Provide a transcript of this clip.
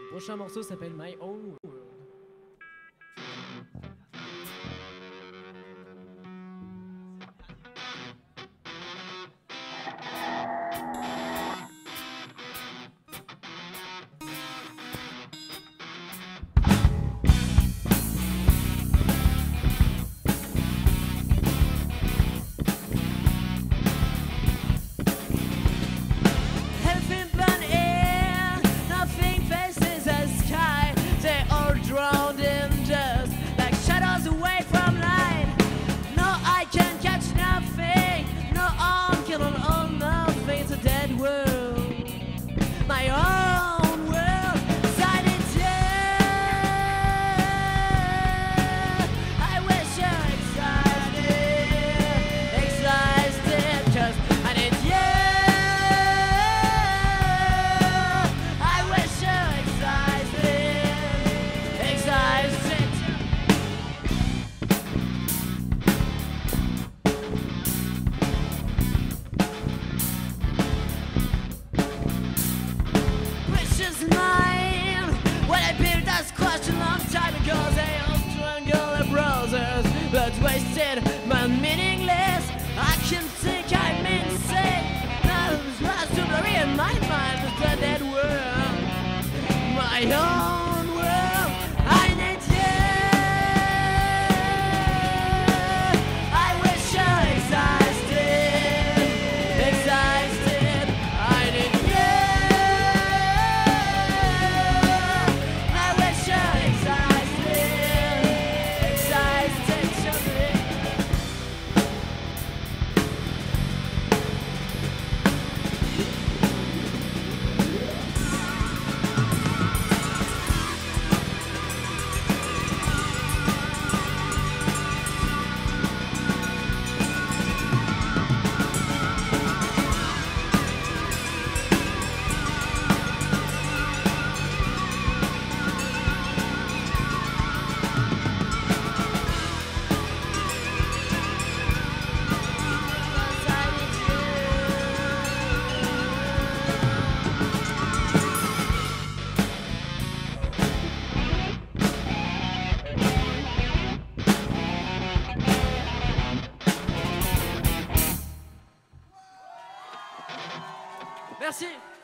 Le prochain morceau s'appelle My Own World. Drowned in dust, like shadows away from light. No eye can catch nothing, no arm can hold nothing. It's a dead world, my own world. Silent yeah. I wish you existed, 'cause I need you. I wish you mine. What I built us crushed a long time ago. They all strangle their brothers, but wasted, but meaningless. I can think I'm insane. Now it's lost to blurry in my mind. It's a dead world, my own world. I need you. I wish I existed. I need you. Merci.